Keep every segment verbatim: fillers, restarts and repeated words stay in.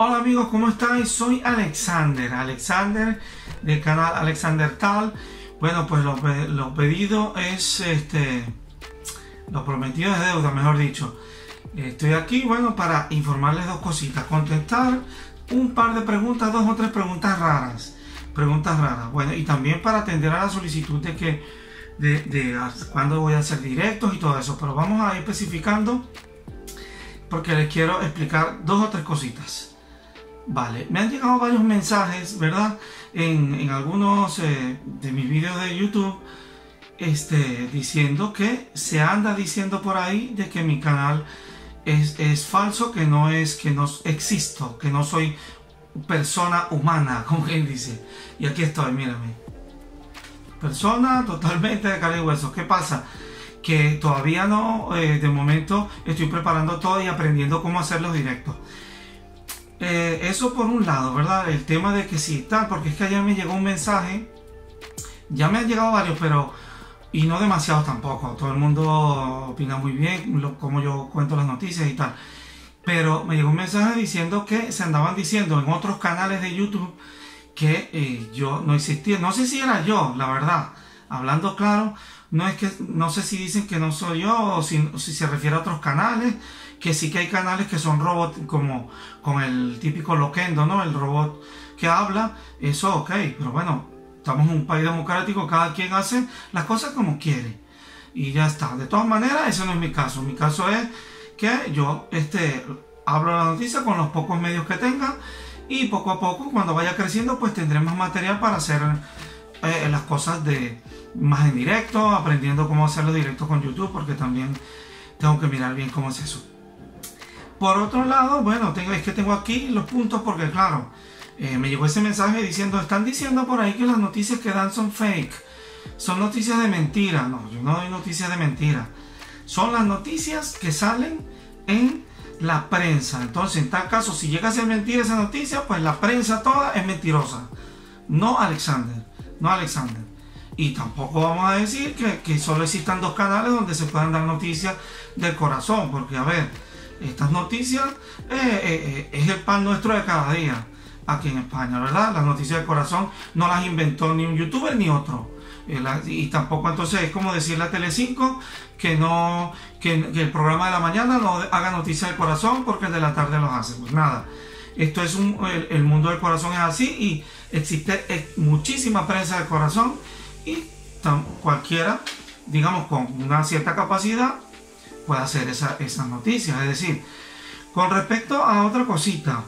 Hola amigos, ¿cómo estáis? Soy Alexander, Alexander del canal Alexander Tal. Bueno, pues lo, lo pedido es, este, lo prometido es deuda, mejor dicho. Estoy aquí, bueno, para informarles dos cositas, contestar un par de preguntas, dos o tres preguntas raras, preguntas raras. Bueno, y también para atender a la solicitud de que, de, de cuándo voy a hacer directos y todo eso. Pero vamos a ir especificando porque les quiero explicar dos o tres cositas. Vale, me han llegado varios mensajes, ¿verdad? En, en algunos eh, de mis vídeos de YouTube, este, diciendo que se anda diciendo por ahí de que mi canal es, es falso, que no es, que no existo, que no soy persona humana, como quien dice. Y aquí estoy, mírame. Persona totalmente de carne y hueso. ¿Qué pasa? Que todavía no, eh, de momento estoy preparando todo y aprendiendo cómo hacer los directos. Eh, eso por un lado, ¿verdad? El tema de que sí, tal, porque es que ayer me llegó un mensaje, ya me han llegado varios, pero, y no demasiados tampoco, todo el mundo opina muy bien lo, cómo yo cuento las noticias y tal, pero me llegó un mensaje diciendo que se andaban diciendo en otros canales de YouTube que eh, yo no existía, no sé si era yo, la verdad, hablando claro, no es que, no sé si dicen que no soy yo o si, si se refiere a otros canales, que sí que hay canales que son robots como con el típico Loquendo, ¿no? El robot que habla, eso ok, pero bueno, estamos en un país democrático, cada quien hace las cosas como quiere y ya está. De todas maneras, ese no es mi caso, mi caso es que yo este, hablo la noticia con los pocos medios que tenga y poco a poco, cuando vaya creciendo, pues tendré más material para hacer eh, las cosas de más en directo, aprendiendo cómo hacer los directos con YouTube, porque también tengo que mirar bien cómo es eso. Por otro lado, bueno, tengo, es que tengo aquí los puntos porque, claro, eh, me llegó ese mensaje diciendo, están diciendo por ahí que las noticias que dan son fake, son noticias de mentira. No, yo no doy noticias de mentira. Son las noticias que salen en la prensa. Entonces, en tal caso, si llega a ser mentira esa noticia, pues la prensa toda es mentirosa. No Alexander, no Alexander. Y tampoco vamos a decir que, que solo existan dos canales donde se puedan dar noticias del corazón, porque, a ver, estas noticias eh, eh, es el pan nuestro de cada día aquí en España, ¿verdad? Las noticias del corazón no las inventó ni un youtuber ni otro. Eh, la, y tampoco entonces es como decirle a Telecinco que, no, que, que el programa de la mañana no haga noticias del corazón porque el de la tarde los hace. Pues nada, esto es un, el, el mundo del corazón es así y existe eh, muchísima prensa del corazón y tan, cualquiera, digamos, con una cierta capacidad puede hacer esa, esas noticias. Es decir, con respecto a otra cosita,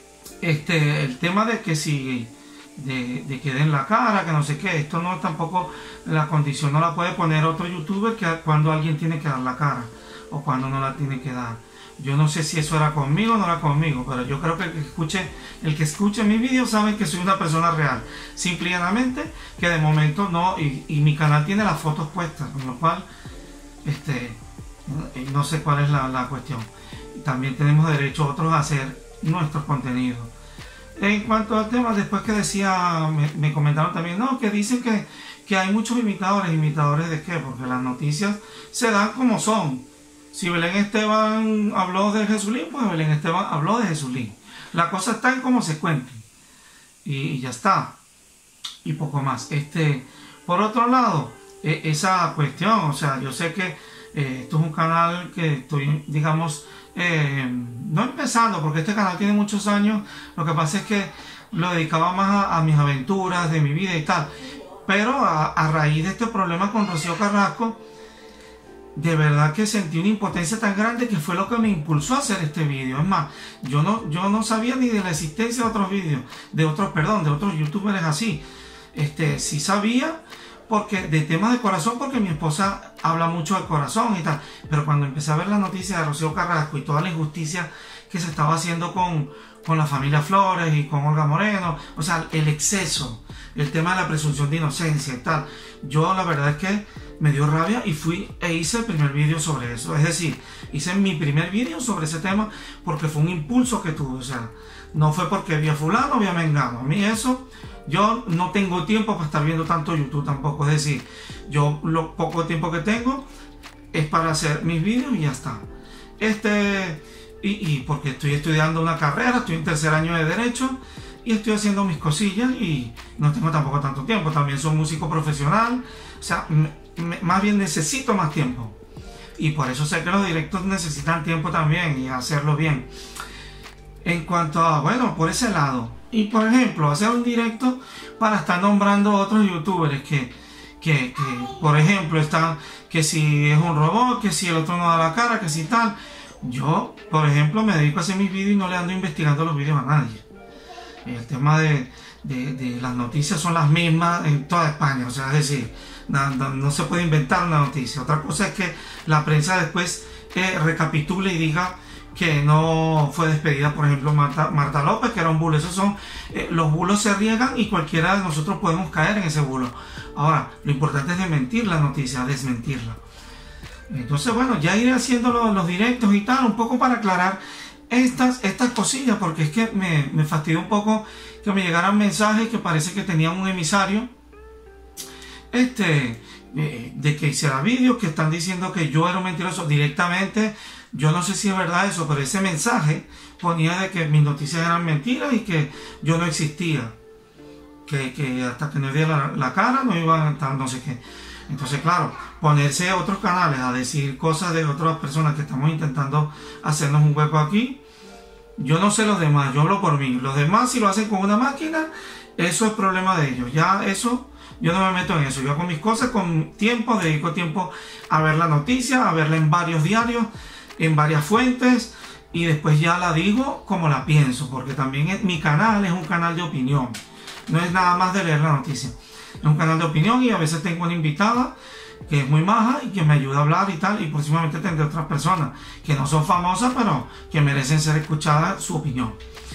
este, el tema de que si de, de que den la cara, que no sé qué, esto no tampoco, la condición no la puede poner otro youtuber que cuando alguien tiene que dar la cara o cuando no la tiene que dar. Yo no sé si eso era conmigo o no era conmigo, pero yo creo que el que escuche, el que escuche mis vídeos sabe que soy una persona real. Simple y llanamente que de momento no, y, y mi canal tiene las fotos puestas, con lo cual este no sé cuál es la, la cuestión. También tenemos derecho otros a hacer nuestros contenidos. En cuanto al tema, después que decía, me, me comentaron también, no, que dicen que, que hay muchos imitadores. ¿Imitadores de qué? Porque las noticias se dan como son. Si Belén Esteban habló de Jesulín, pues Belén Esteban habló de Jesulín. La cosa está en cómo se cuenten. Y, y ya está. Y poco más. Este, por otro lado, eh, esa cuestión, o sea, yo sé que Eh, esto es un canal que estoy, digamos, eh, no empezando, porque este canal tiene muchos años. Lo que pasa es que lo dedicaba más a, a mis aventuras de mi vida y tal. Pero a, a raíz de este problema con Rocío Carrasco, de verdad que sentí una impotencia tan grande que fue lo que me impulsó a hacer este vídeo. Es más, yo no, yo no sabía ni de la existencia de otros vídeos, de otros, perdón, de otros youtubers así. Este, sí sabía, porque de temas de corazón, porque mi esposa habla mucho del corazón y tal, pero cuando empecé a ver la noticia de Rocío Carrasco y toda la injusticia que se estaba haciendo con, con la familia Flores y con Olga Moreno, o sea, el exceso, el tema de la presunción de inocencia y tal, yo la verdad es que me dio rabia y fui e hice el primer vídeo sobre eso. Es decir, hice mi primer vídeo sobre ese tema porque fue un impulso que tuve, o sea, no fue porque vi a fulano, vi a mengano. A mí eso, yo no tengo tiempo para estar viendo tanto YouTube tampoco. Es decir, yo lo poco tiempo que tengo es para hacer mis vídeos y ya está. Este, y, y porque estoy estudiando una carrera, estoy en tercer año de Derecho y estoy haciendo mis cosillas y no tengo tampoco tanto tiempo. También soy músico profesional, o sea, me, me, más bien necesito más tiempo. Y por eso sé que los directos necesitan tiempo también y hacerlo bien. En cuanto a, bueno, por ese lado. Y por ejemplo, hacer un directo para estar nombrando a otros youtubers que, que, que, por ejemplo, están, que si es un robot, que si el otro no da la cara, que si tal. Yo, por ejemplo, me dedico a hacer mis vídeos y no le ando investigando los vídeos a nadie. El tema de, de, de las noticias son las mismas en toda España, o sea, es decir, no, no, no se puede inventar una noticia. Otra cosa es que la prensa después eh, recapitule y diga que no fue despedida, por ejemplo, Marta, Marta López, que era un bulo. Esos son, eh, los bulos se riegan y cualquiera de nosotros podemos caer en ese bulo. Ahora, lo importante es desmentir la noticia, desmentirla. Entonces, bueno, ya iré haciendo los, los directos y tal, un poco para aclarar estas, estas cosillas, porque es que me, me fastidió un poco que me llegaran mensajes que parece que tenían un emisario este de, de que hiciera vídeos que están diciendo que yo era un mentiroso directamente. Yo no sé si es verdad eso, pero ese mensaje ponía de que mis noticias eran mentiras y que yo no existía, que, que hasta que no diera la, la cara no iban a estar no sé qué. Entonces, claro, ponerse a otros canales a decir cosas de otras personas que estamos intentando hacernos un hueco aquí, yo no sé los demás, yo hablo por mí. Los demás, si lo hacen con una máquina, eso es problema de ellos. Ya eso, yo no me meto en eso. Yo hago mis cosas con tiempo, dedico tiempo a ver la noticia, a verla en varios diarios, en varias fuentes, y después ya la digo como la pienso, porque también es, mi canal es un canal de opinión. No es nada más de leer la noticia. Es un canal de opinión y a veces tengo una invitada que es muy maja y que me ayuda a hablar y tal, y próximamente tendré otras personas que no son famosas pero que merecen ser escuchadas su opinión.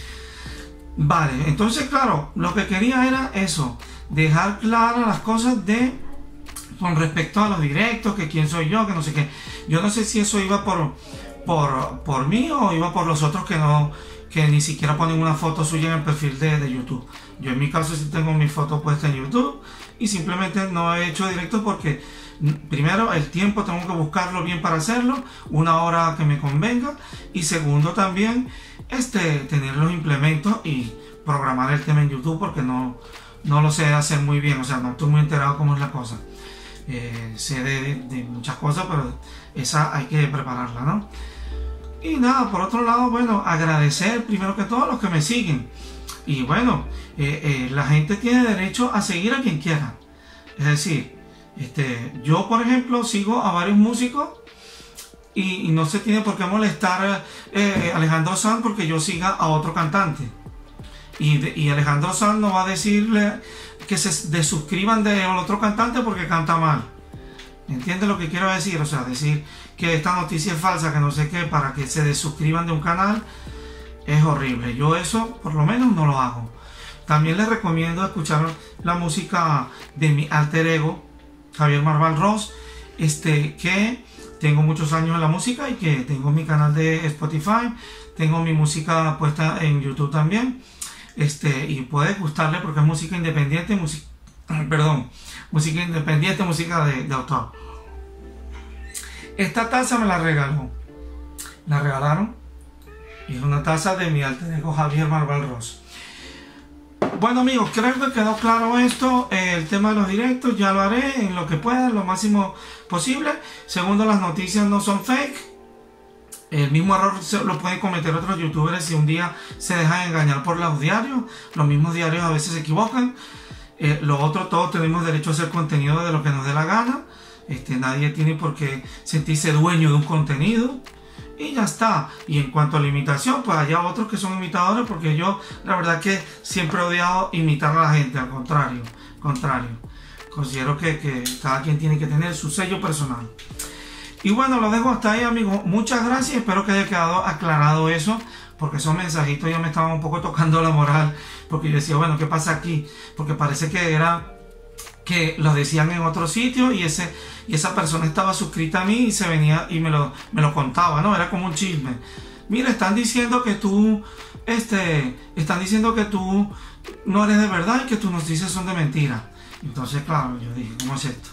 Vale, entonces claro, lo que quería era eso, dejar claras las cosas de con respecto a los directos, que quién soy yo, que no sé qué. Yo no sé si eso iba por, por, por mí o iba por los otros que no, que ni siquiera ponen una foto suya en el perfil de, de YouTube. Yo en mi caso sí tengo mi foto puesta en YouTube y simplemente no he hecho directos porque primero el tiempo tengo que buscarlo bien para hacerlo, una hora que me convenga, y segundo también este, tener los implementos y programar el tema en YouTube porque no, no lo sé hacer muy bien, o sea, no estoy muy enterado cómo es la cosa. Eh, sé de, de muchas cosas, pero esa hay que prepararla, ¿no? Y nada, por otro lado, bueno, agradecer primero que todo a los que me siguen. Y bueno, eh, eh, la gente tiene derecho a seguir a quien quiera. Es decir, este, yo por ejemplo sigo a varios músicos y, y no se tiene por qué molestar eh, Alejandro Sanz porque yo siga a otro cantante. Y, de, y Alejandro Sanz no va a decirle que se desuscriban del otro cantante porque canta mal. ¿Entiendes lo que quiero decir? O sea, decir que esta noticia es falsa, que no sé qué, para que se desuscriban de un canal, es horrible. Yo eso, por lo menos, no lo hago. También les recomiendo escuchar la música de mi alter ego, Javier Marval Ross, este, que tengo muchos años en la música y que tengo mi canal de Spotify, tengo mi música puesta en YouTube también, este, y puede gustarle porque es música independiente, música, perdón, música independiente, música de, de autor. Esta taza me la regaló, la regalaron, y es una taza de mi alter ego Javier Marval Ross. Bueno amigos, creo que quedó claro esto, eh, el tema de los directos, ya lo haré en lo que pueda, lo máximo posible. Segundo, las noticias no son fake. El mismo error lo pueden cometer otros youtubers si un día se dejan engañar por los diarios. Los mismos diarios a veces se equivocan. Eh, lo otro, todos tenemos derecho a hacer contenido de lo que nos dé la gana. Este, nadie tiene por qué sentirse dueño de un contenido. Y ya está. Y en cuanto a la imitación, pues hay otros que son imitadores, porque yo la verdad que siempre he odiado imitar a la gente, al contrario, contrario. Considero que, que cada quien tiene que tener su sello personal. Y bueno, lo dejo hasta ahí amigos. Muchas gracias, espero que haya quedado aclarado eso, porque esos mensajitos ya me estaban un poco tocando la moral, porque yo decía, bueno, ¿qué pasa aquí? Porque parece que era que lo decían en otro sitio y ese y esa persona estaba suscrita a mí y se venía y me lo, me lo contaba, ¿no? Era como un chisme. Mira, están diciendo que tú, este, están diciendo que tú no eres de verdad y que tus noticias son de mentira. Entonces, claro, yo dije, ¿cómo es esto?